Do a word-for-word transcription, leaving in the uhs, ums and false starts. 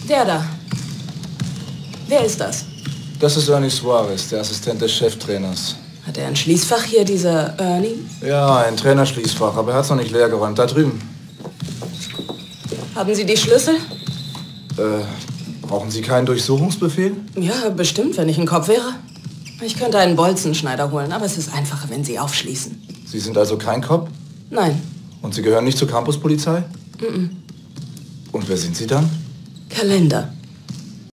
Der da. Wer ist das? Das ist Ernie Suarez, der Assistent des Cheftrainers. Hat er ein Schließfach hier, dieser Ernie? Ja, ein Trainerschließfach, aber er hat es noch nicht leer geräumt. Da drüben. Haben Sie die Schlüssel? Äh, brauchen Sie keinen Durchsuchungsbefehl? Ja, bestimmt, wenn ich ein Kopf wäre. Ich könnte einen Bolzenschneider holen, aber es ist einfacher, wenn Sie aufschließen. Sie sind also kein Cop? Nein. Und Sie gehören nicht zur Campuspolizei? Mm-mm. Und wer sind Sie dann? Kalender.